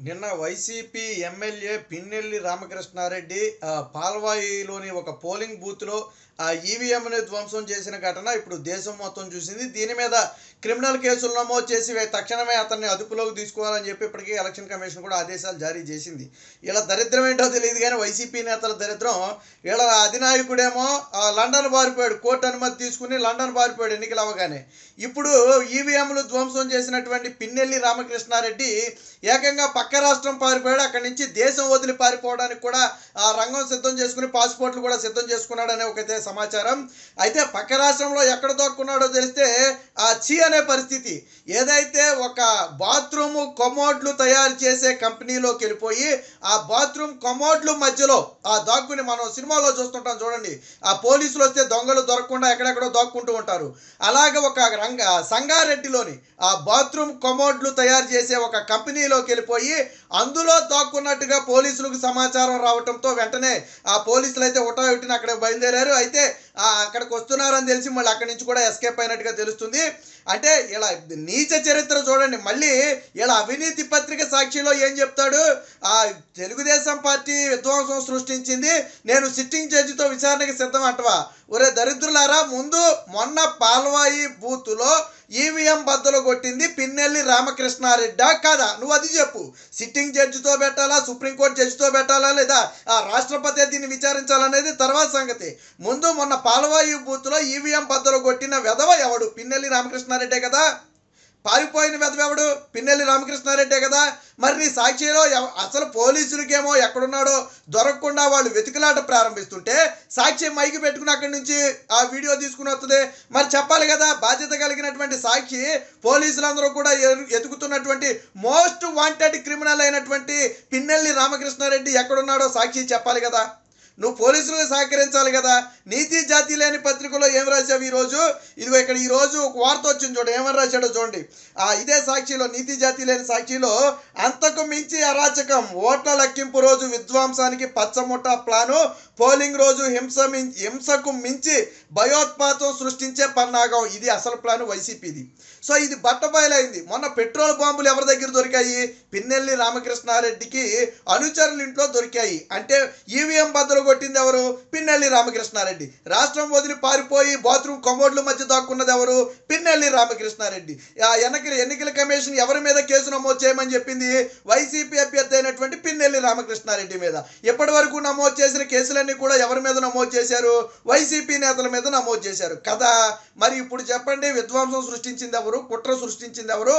నిన్న వైసీపీ ఎమ్మెల్యే పిన్నెల్లి రామకృష్ణారెడ్డి పాల్వాయిలోని ఒక పోలింగ్ బూత్లో ఈవీఎంని ధ్వంసం చేసిన ఘటన ఇప్పుడు దేశం మొత్తం చూసింది. దీని మీద క్రిమినల్ కేసులు నమోదు చేసి తక్షణమే అతన్ని అదుపులోకి తీసుకోవాలని చెప్పి ఇప్పటికీ ఎలక్షన్ కమిషన్ కూడా ఆదేశాలు జారీ చేసింది. ఇలా దరిద్రం ఏంటో తెలియదు కానీ వైసీపీ నేతల దరిద్రం. వీళ్ళ అధినాయకుడేమో లండన్ పారిపోయాడు, కోర్టు అనుమతి తీసుకుని లండన్ పారిపోయాడు ఎన్నికలు అవ్వగానే. ఇప్పుడు ఈవీఎంలు ధ్వంసం చేసినటువంటి పిన్నెల్లి రామకృష్ణారెడ్డి ఏకంగా పక్క రాష్ట్రం పారిపోయాడు. అక్కడి నుంచి దేశం వదిలి పారిపోవడానికి కూడా రంగం సిద్ధం చేసుకుని పాస్పోర్ట్లు కూడా సిద్ధం చేసుకున్నాడు అనే ఒకటే సమాచారం. అయితే పక్క రాష్ట్రంలో ఎక్కడ దొక్కున్నాడో తెలిస్తే చీ అనే పరిస్థితి. ఏదైతే ఒక బాత్రూమ్ కమోడ్లు తయారు చేసే కంపెనీలోకి వెళ్ళిపోయి ఆ బాత్రూమ్ కమోడ్లు మధ్యలో దాక్కుని మనం సినిమాలో చూస్తుంటాం చూడండి, ఆ పోలీసులు వస్తే దొంగలు దొరకకుండా ఎక్కడెక్కడో దాక్కుంటూ ఉంటారు. అలాగే ఒక సంగారెడ్డిలోని ఆ బాత్రూమ్ కమోడ్లు తయారు చేసే ఒక కంపెనీలోకి వెళ్ళిపోయి అందులో దాక్కున్నట్టుగా పోలీసులకు సమాచారం రావడంతో వెంటనే ఆ పోలీసులు అయితే ఉటాయుటిని అక్కడ బయలుదేరారు. అయితే అక్కడికి వస్తున్నారని తెలిసి మళ్ళీ అక్కడి నుంచి కూడా ఎస్కేప్ అయినట్టుగా తెలుస్తుంది. అంటే ఇలా నీచ చరిత్ర చూడండి. మళ్ళీ ఇలా అవినీతి పత్రిక సాక్షిలో ఏం చెప్తాడు, తెలుగుదేశం పార్టీ విధ్వంసం సృష్టించింది, నేను సిట్టింగ్ జడ్జితో విచారణకి సిద్ధం అంటవా? ఒరే దరిద్రులారా, మొన్న పాల్వాయి బూతులో ఈవీఎం బద్దలు కొట్టింది పిన్నెల్లి రామకృష్ణారెడ్డా కాదా? నువ్వు అది చెప్పు. సిట్టింగ్ జడ్జితో పెట్టాలా, సుప్రీంకోర్టు జడ్జితో పెట్టాలా, లేదా రాష్ట్రపతి దీన్ని విచారించాలనేది తర్వాత సంగతి. మొన్న పాల్వాయి బూత్లో ఈవీఎం బద్దలు కొట్టిన వెధవ ఎవడు? పిన్నెల్లి రామకృష్ణారెడ్డే కదా. పారిపోయిన వెధవెవడు? పిన్నెల్లి రామకృష్ణారెడ్డే కదా. మరి నీ సాక్షిలో అసలు పోలీసులకేమో ఎక్కడున్నాడో దొరకకుండా వాళ్ళు వెతుకులాట ప్రారంభిస్తుంటే సాక్షి మైకి పెట్టుకుని అక్కడి నుంచి ఆ వీడియో తీసుకుని వస్తుంది. మరి చెప్పాలి కదా, బాధ్యత కలిగినటువంటి సాక్షి పోలీసులందరూ కూడా ఎతుకుతున్నటువంటి మోస్ట్ వాంటెడ్ క్రిమినల్ అయినటువంటి పిన్నెల్లి రామకృష్ణారెడ్డి ఎక్కడున్నాడో సాక్షి చెప్పాలి కదా. నువ్వు పోలీసులకు సహకరించాలి కదా. నీతి జాతి లేని పత్రికలో ఏం రాశావు ఈరోజు? ఇదిగో ఇక్కడ ఈరోజు ఒక వార్త వచ్చింది చూడండి, ఏమని రాశాడో చూడండి. ఇదే సాక్షిలో, నీతి జాతి లేని సాక్షిలో, అంతకు మించి అరాచకం, ఓట్ల లెక్కింపు రోజు విధ్వంసానికి పచ్చముట్ట ప్లాను, పోలింగ్ రోజు హింసకు మించి భయోత్పాతం సృష్టించే పన్నాగం. ఇది అసలు ప్లాను వైసీపీది. సో ఇది బట్టబయలైంది. మొన్న పెట్రోల్ బాంబులు ఎవరి దగ్గర దొరికాయి? పిన్నెల్లి రామకృష్ణారెడ్డికి అనుచరుల ఇంట్లో దొరికాయి. అంటే ఈవీఎం బద్దలు కొట్టింది ఎవరు? పిన్నెల్లి రామకృష్ణారెడ్డి. రాష్ట్రం వదిలి పారిపోయి బాత్రూమ్ కమోడ్ల మధ్య దాక్కున్నది ఎవరు? పిన్నెల్లి రామకృష్ణారెడ్డి. ఎన్నికల కమిషన్ ఎవరి మీద కేసు నమోదు చేయమని చెప్పింది? వైసీపీ అభ్యర్థి అయినటువంటి పిన్నెల్లి రామకృష్ణారెడ్డి మీద. ఇప్పటి వరకు నమోదు చేసిన కేసులన్నీ కూడా ఎవరి మీద నమోదు చేశారు? వైసీపీ నేతల మీద నమోదు చేశారు కదా. మరి ఇప్పుడు చెప్పండి, విధ్వంసం సృష్టించింది ఎవరు? కుట్ర సృష్టించింది ఎవరు?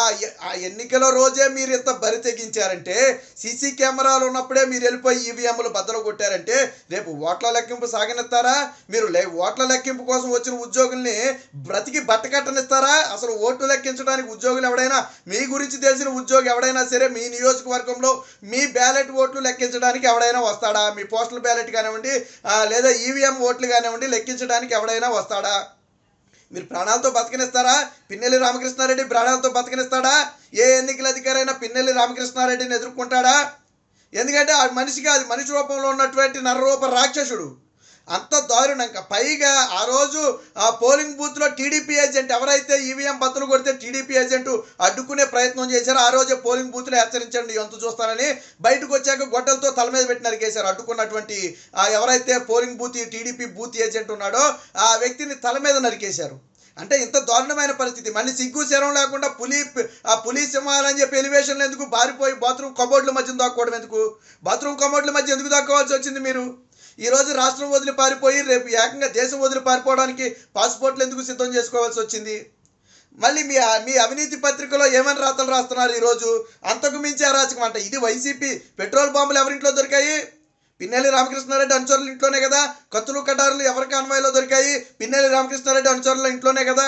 ఆ ఎన్నికల రోజే మీరు ఇంత బరి తెగించారంటే, సీసీ కెమెరాలు ఉన్నప్పుడే మీరు వెళ్ళిపోయి ఈవీఎంలు బద్దలు కొట్టారంటే రేపు ఓట్ల లెక్కింపు సాగనిస్తారా? మీరు ఓట్ల లెక్కింపు కోసం వచ్చిన ఉద్యోగుల్ని బ్రతికి బట్టకట్టనిస్తారా? అసలు ఓట్లు లెక్కించడానికి ఉద్యోగులు ఎవడైనా, మీ గురించి తెలిసిన ఉద్యోగి ఎవడైనా సరే మీ నియోజకవర్గంలో మీ బ్యాలెట్ ఓట్లు లెక్కించడానికి ఎవడైనా వస్తాడా? మీ పోస్టల్ బ్యాలెట్ కానివ్వండి లేదా ఈవీఎం ఓట్లు కానివ్వండి లెక్కించడానికి ఎవడైనా వస్తాడా? మీరు ప్రాణాలతో బతకనిస్తారా? పిన్నెల్లి రామకృష్ణారెడ్డి ప్రాణాలతో బతకనిస్తాడా? ఏ ఎన్నికల అధికారి అయినా పిన్నెల్లి రామకృష్ణారెడ్డిని ఎదుర్కొంటాడా? ఎందుకంటే ఆ మనిషికి, అది మనిషి రూపంలో ఉన్నటువంటి నరరూప రాక్షసుడు. అంత దారుణంగా పైగా ఆ రోజు ఆ పోలింగ్ బూత్లో టీడీపీ ఏజెంట్ ఎవరైతే ఈవీఎం బద్దలు కొడితే టీడీపీ ఏజెంట్ అడ్డుకునే ప్రయత్నం చేశారో ఆ రోజే పోలింగ్ బూత్లో హెచ్చరించండి ఎంత చూస్తానని, బయటకు వచ్చాక గొడ్డలతో తల మీద పెట్టి నరికేశారు. అడ్డుకున్నటువంటి ఎవరైతే polling booth TDP booth agent ఉన్నాడో ఆ వ్యక్తిని తల మీద నరికేశారు. అంటే ఇంత దారుణమైన పరిస్థితి. మళ్ళీ సిగ్గు శరం లేకుండా పులి సింహాలని చెప్పి ఎలివేషన్లు ఎందుకు? పారిపోయి బాత్రూమ్ కమోడ్ల మధ్య దాక్కోవడం ఎందుకు? బాత్రూమ్ కమోడ్ల మధ్య ఎందుకు దాక్కోవాల్సి వచ్చింది మీరు? ఈరోజు రాష్ట్రం వదిలి పారిపోయి రేపు ఏకంగా దేశం వదిలి పారిపోవడానికి పాస్పోర్ట్లు ఎందుకు సిద్ధం చేసుకోవాల్సి వచ్చింది? మళ్ళీ మీ అవినీతి పత్రికలో ఏమని రాతలు రాస్తున్నారు ఈరోజు? అంతకు మించి అరాచకం అంట. ఇది వైసీపీ. పెట్రోల్ బాంబులు ఎవరింట్లో దొరికాయి? పిన్నెల్లి రామకృష్ణారెడ్డి అనుచరుల ఇంట్లోనే కదా. కత్తులు కటారులు ఎవరికి అన్వయంలో దొరికాయి? పిన్నెల్లి రామకృష్ణారెడ్డి అనుచరుల ఇంట్లోనే కదా.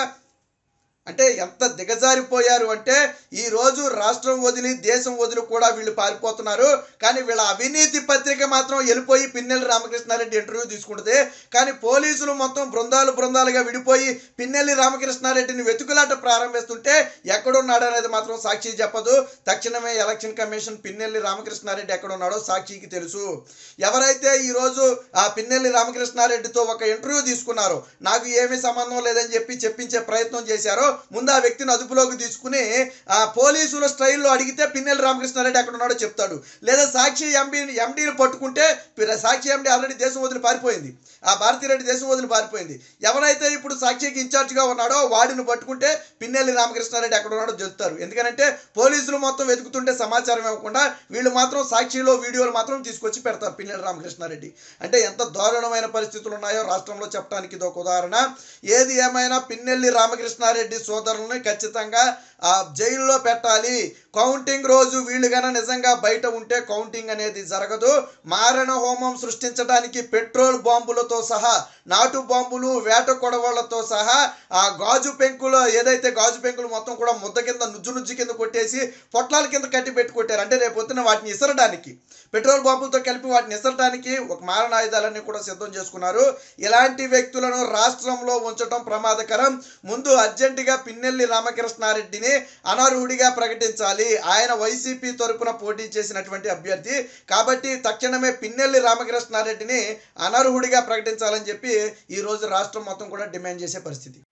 అంటే ఎంత దిగజారిపోయారు అంటే ఈరోజు రాష్ట్రం వదిలి దేశం వదిలి కూడా వీళ్ళు పారిపోతున్నారు. కానీ వీళ్ళ అవినీతి పత్రిక మాత్రం వెళ్ళిపోయి పిన్నెల్లి రామకృష్ణారెడ్డి ఇంటర్వ్యూ తీసుకుంటుంది. కానీ పోలీసులు మొత్తం బృందాలుగా విడిపోయి పిన్నెల్లి రామకృష్ణారెడ్డిని వెతుకులాట ప్రారంభిస్తుంటే ఎక్కడున్నాడు అనేది మాత్రం సాక్షి చెప్పదు. తక్షణమే ఎలక్షన్ కమిషన్ పిన్నెల్లి రామకృష్ణారెడ్డి ఎక్కడున్నాడో సాక్షికి తెలుసు. ఎవరైతే ఈరోజు ఆ పిన్నెల్లి రామకృష్ణారెడ్డితో ఒక ఇంటర్వ్యూ తీసుకున్నారో, నాకు ఏమీ సంబంధం లేదని చెప్పి చెప్పించే ప్రయత్నం చేశారో ముందు ఆ వ్యక్తిని అదుపులోకి తీసుకుని ఆ పోలీసుల స్టైల్లో అడిగితే పిన్నెల్లి రామకృష్ణారెడ్డి ఎక్కడ ఉన్నాడో చెప్తాడు. లేదా సాక్షి ఎండీని పట్టుకుంటే సాక్షి ఎండీ ఆల్రెడీ దేశం వదిలి పారిపోయింది, ఆ భారతిరెడ్డి దేశం వదిలి పారిపోయింది. ఎవరైతే ఇప్పుడు సాక్షికి ఇన్ఛార్జ్గా ఉన్నాడో వాడిని పట్టుకుంటే పిన్నెల్లి రామకృష్ణారెడ్డి ఎక్కడ ఉన్నాడో చెప్తారు. ఎందుకంటే పోలీసులు మొత్తం వెతుకుతుంటే సమాచారం ఇవ్వకుండా వీళ్ళు మాత్రం సాక్షిలో వీడియోలు మాత్రం తీసుకొచ్చి పెడతారు పిన్నెల్లి రామకృష్ణారెడ్డి. అంటే ఎంత దారుణమైన పరిస్థితులు ఉన్నాయో రాష్ట్రంలో చెప్పడానికి ఇది ఒక ఉదాహరణ. ఏది ఏమైనా పిన్నెల్లి రామకృష్ణారెడ్డి సోదరులని ఖచ్చితంగా జైల్లో పెట్టాలి. కౌంటింగ్ రోజు వీళ్ళు గన నిజంగా బయట ఉంటే కౌంటింగ్ అనేది జరగదు. మారణ హోమం సృష్టించడానికి పెట్రోల్ బాంబులతో సహా, నాటు బాంబులు, వేట కొడవళ్లతో సహా ఆ గాజు పెంకులు, ఏదైతే గాజు పెంకులు మొత్తం కూడా ముద్ద కింద నుజ్జు కింద కొట్టేసి పొట్లాల కింద కట్టి పెట్టి కొట్టారు. అంటే రేపు పొద్దున వాటిని ఇసరడానికి, పెట్రోల్ బాంబులతో కలిపి వాటిని ఇసరడానికి ఒక మారణ ఆయుధాలన్నీ కూడా సిద్ధం చేసుకున్నారు. ఇలాంటి వ్యక్తులను రాష్ట్రంలో ఉంచడం ప్రమాదకరం. ముందు అర్జెంటుగా పిన్నెల్లి రామకృష్ణారెడ్డిని అనర్హుడిగా ప్రకటించాలి. ఆయన వైసీపీ తరపున పోటీ చేసినటువంటి అభ్యర్థి కాబట్టి తక్షణమే పిన్నెల్లి రామకృష్ణారెడ్డిని అనర్హుడిగా ప్రకటించాలని చెప్పి ఈరోజు రాష్ట్రం మొత్తం కూడా డిమాండ్ చేసే పరిస్థితి.